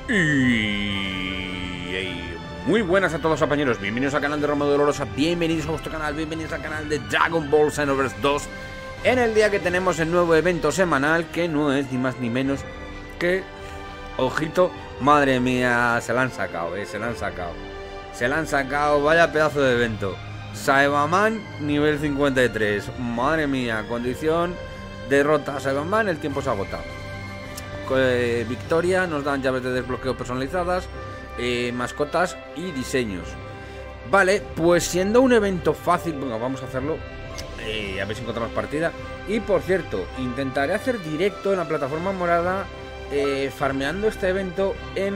Muy buenas a todos, compañeros. Bienvenidos al canal de Romo Dolorosa. Bienvenidos a vuestro canal. Bienvenidos al canal de Dragon Ball Xenoverse 2. En el día que tenemos el nuevo evento semanal, que no es ni más ni menos que... Ojito, madre mía, se la han sacado, se la han sacado. Se la han sacado, vaya pedazo de evento. Saibaman nivel 53. Madre mía, condición derrota a Saibaman, el tiempo se agota. Victoria, nos dan llaves de desbloqueo personalizadas, mascotas y diseños. Vale, pues siendo un evento fácil, bueno, vamos a hacerlo. A ver si encontramos partida. Y por cierto, intentaré hacer directo en la plataforma morada, farmeando este evento en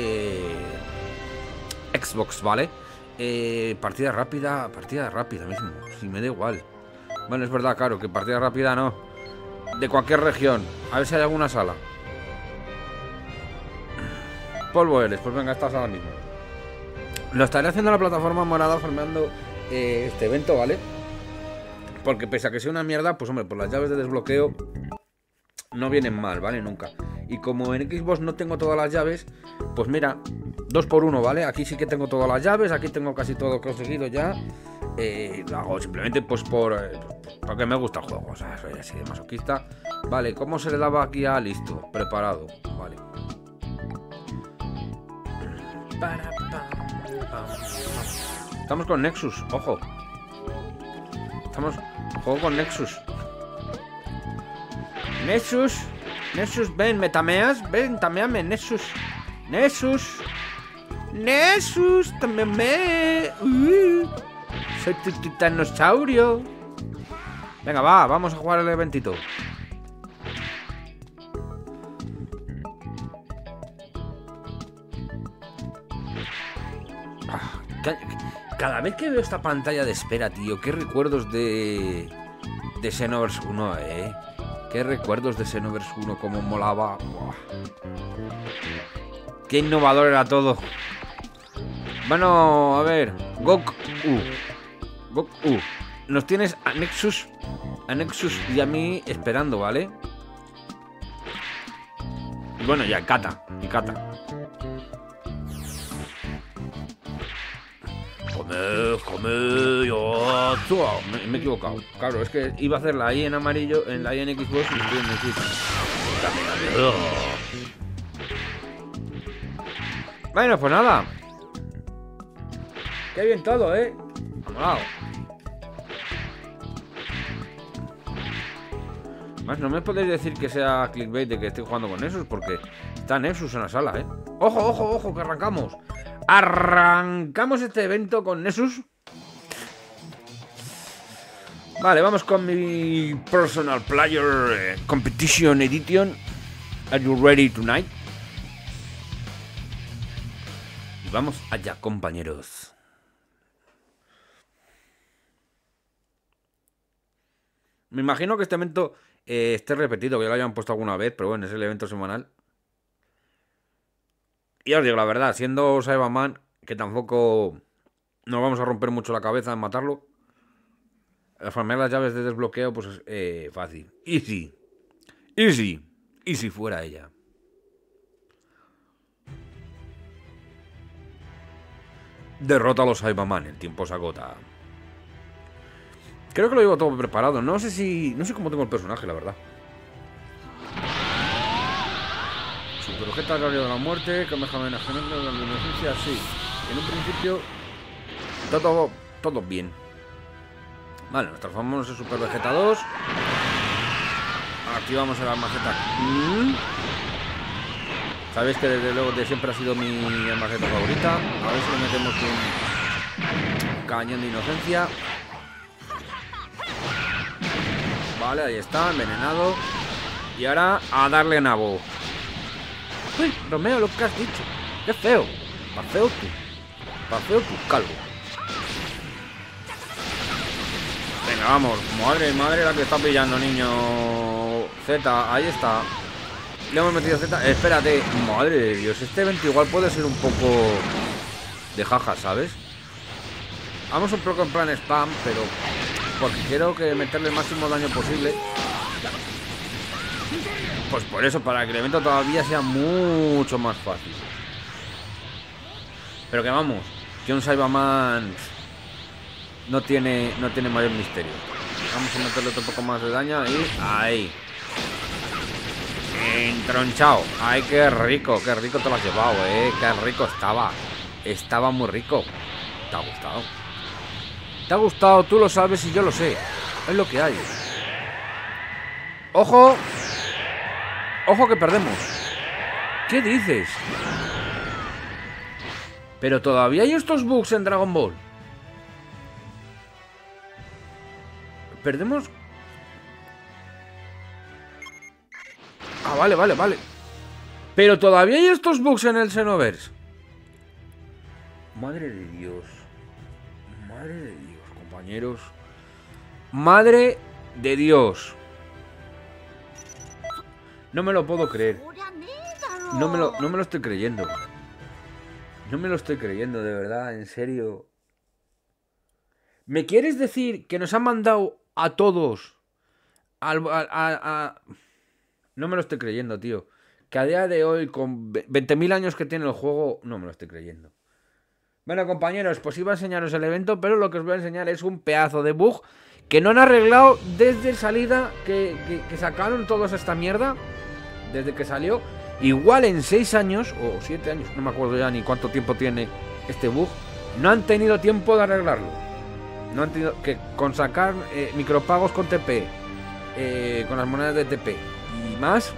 Xbox, ¿vale? Partida rápida mismo, si me da igual. Bueno, es verdad, claro, que partida rápida no. De cualquier región, a ver si hay alguna sala. Polvo eres, pues venga, esta sala mismo. Lo estaré haciendo en la plataforma morada, farmeando este evento, ¿vale? Porque pese a que sea una mierda, pues hombre, por las llaves de desbloqueo no vienen mal, ¿vale? Nunca. Y como en Xbox no tengo todas las llaves, pues mira, 2 por 1, ¿vale? Aquí sí que tengo todas las llaves, aquí tengo casi todo conseguido ya. Lo hago simplemente pues porque me gusta el juego, o sea, soy así de masoquista. Vale, ¿cómo se le daba aquí a listo? Preparado, vale. Estamos con Nexus, ojo. Juego con Nexus. Nexus, ven, ¿me tameas? Ven, tameame, Nexus, tameame. Soy tu titanosaurio. Venga, vamos a jugar el eventito. Cada vez que veo esta pantalla de espera, tío, qué recuerdos de Xenoverse 1, Qué recuerdos de Xenoverse 1, cómo molaba. Buah. Qué innovador era todo. Bueno, a ver, Goku. Nos tienes a Nexus y a mí esperando, ¿vale? Y bueno, ya, Kata. Come, yo. Me he equivocado. Claro, es que iba a hacer la I en amarillo, en la I en Xbox y estoy en X. Bueno, pues nada. Qué bien todo, Amolado. Más, no me podéis decir que sea clickbait de que estoy jugando con Nexus, porque está Nexus en la sala, Ojo, que arrancamos. Arrancamos este evento con Nexus. Vale, vamos con mi Personal Player Competition Edition. Are you ready tonight? Y vamos allá, compañeros. Me imagino que este evento esté repetido, que ya lo hayan puesto alguna vez, pero bueno, es el evento semanal. Y os digo la verdad, siendo Saibaman, que tampoco nos vamos a romper mucho la cabeza en matarlo, farmear las llaves de desbloqueo, pues es fácil. Easy fuera ella. Derrota a los Saibaman, el tiempo se agota. Creo que lo llevo todo preparado. No sé cómo tengo el personaje, la verdad. Superobjeto al horario de la muerte, Kamehameha generando la emergencia, sí. En un principio, todo bien. Vale, nos transformamos en Super Vegeta 2. Activamos el almaceta. Sabéis que desde luego de siempre ha sido mi almaceta favorita. A ver si le metemos un cañón de inocencia. Vale, ahí está, envenenado. Y ahora a darle nabo. Uy, Romeo, lo que has dicho. Qué feo. Más feo tú, calvo. Venga, vamos. Madre la que está pillando, niño. Z, ahí está. Le hemos metido Z. Espérate. Madre de Dios, este evento igual puede ser un poco de jaja, ¿sabes? Vamos un poco en plan spam, pero porque quiero que meterle el máximo daño posible. Pues por eso, para que el evento todavía sea mucho más fácil. Pero que vamos, que un Cyberman no tiene mayor misterio. Vamos a meterle otro poco más de daño y ahí. Entronchado. Ay, qué rico te lo has llevado, qué rico estaba. Estaba muy rico. ¿Te ha gustado? ¿Te ha gustado? Tú lo sabes y yo lo sé. Es lo que hay. ¡Ojo! ¡Ojo que perdemos! ¿Qué dices? Pero todavía hay estos bugs en Dragon Ball. Perdemos. Ah, vale. Pero todavía hay estos bugs en el Xenoverse. Madre de Dios. Madre de Dios, compañeros. Madre de Dios. No me lo puedo creer. No me lo estoy creyendo. No me lo estoy creyendo, de verdad, en serio. ¿Me quieres decir que nos han mandado a todos No me lo estoy creyendo, tío. Que a día de hoy, con 20.000 años que tiene el juego, no me lo estoy creyendo. Bueno, compañeros, pues iba a enseñaros el evento, pero lo que os voy a enseñar es un pedazo de bug que no han arreglado desde salida, que sacaron todos esta mierda, desde que salió. Igual en 6 años, o 7 años, no me acuerdo ya ni cuánto tiempo tiene este bug, no han tenido tiempo de arreglarlo. No han tenido que con sacar micropagos con TP, con las monedas de TP y más,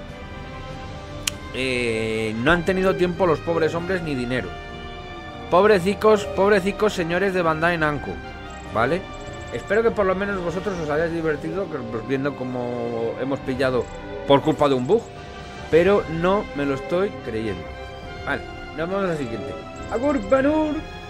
no han tenido tiempo los pobres hombres ni dinero. Pobrecicos señores de Bandai Namco, ¿vale? Espero que por lo menos vosotros os hayáis divertido, pues viendo cómo hemos pillado por culpa de un bug, pero no me lo estoy creyendo. Vale, nos vemos en la siguiente. ¡Agur, Banur!